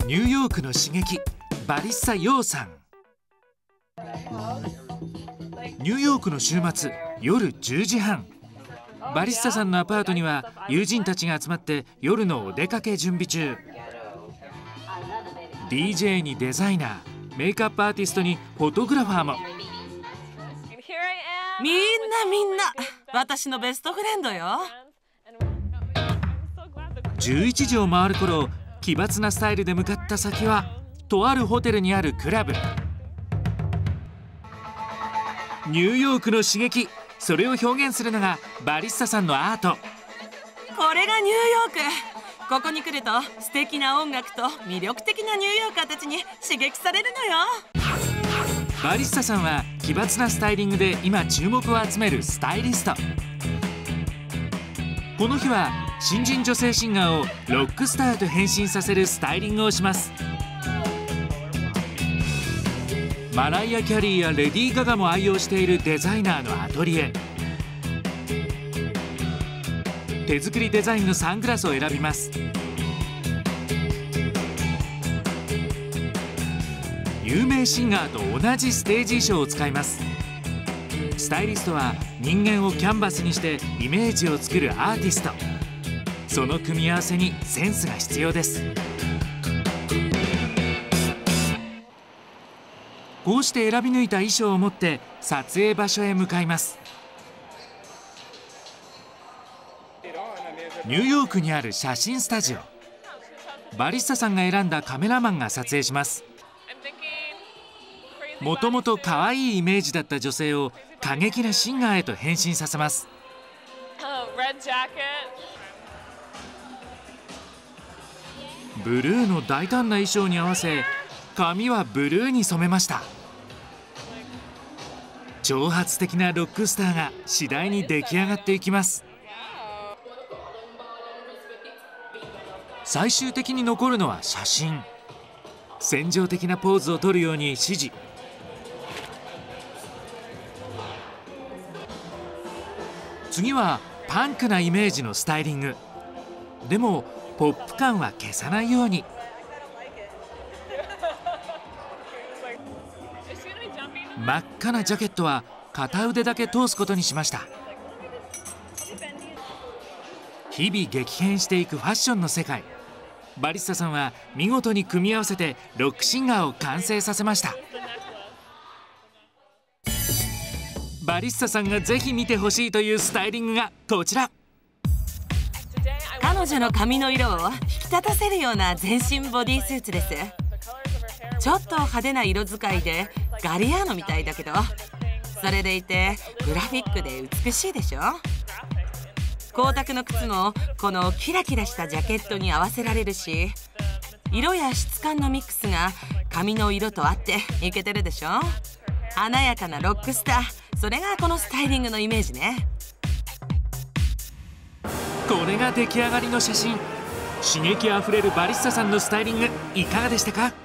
ニューヨークの刺激、バリッサ・ヨウさん。ニューヨークの週末、夜10時半、バリッサさんのアパートには友人たちが集まって夜のお出かけ準備中。 DJ にデザイナー、メイクアップアーティストにフォトグラファーも。 みんな私のベストフレンドよ。 11時を回る頃、奇抜なスタイルで向かった先はとあるホテルにあるクラブ。ニューヨークの刺激、それを表現するのがバリッサさんのアート。 これがニューヨーク。ここに来ると素敵な音楽と魅力的なニューヨーカーたちに刺激されるのよ。 バリッサさんは奇抜なスタイリングで今注目を集めるスタイリスト。この日は新人女性シンガーをロックスターへと変身させるスタイリングをします。マライア・キャリーやレディー・ガガも愛用しているデザイナーのアトリエ。手作りデザインのサングラスを選びます。有名シンガーと同じステージ衣装を使います。スタイリストは人間をキャンバスにしてイメージを作るアーティスト。その組み合わせにセンスが必要です。こうして選び抜いた衣装を持って撮影場所へ向かいます。ニューヨークにある写真スタジオ。バリッサさんが選んだカメラマンが撮影します。もともと可愛いイメージだった女性を過激なシンガーへと変身させます。ブルーの大胆な衣装に合わせ、髪はブルーに染めました。挑発的なロックスターが次第に出来上がっていきます。最終的に残るのは写真。戦場的なポーズを取るように指示。次はパンクなイメージのスタイリング。でもポップ感は消さないように。真っ赤なジャケットは片腕だけ通すことにしました。日々激変していくファッションの世界。バリッサさんは見事に組み合わせてロックシンガーを完成させました。バリッサさんがぜひ見てほしいというスタイリングがこちら。 彼女の髪の色を引き立たせるような全身ボディースーツです。ちょっと派手な色使いでガリアーノみたいだけど、それでいてグラフィックで美しいでしょ。光沢の靴もこのキラキラしたジャケットに合わせられるし、色や質感のミックスが髪の色と合ってイケてるでしょ。華やかなロックスター、それがこのスタイリングのイメージね。 これが出来上がりの写真。刺激あふれるバリッサさんのスタイリング、いかがでしたか？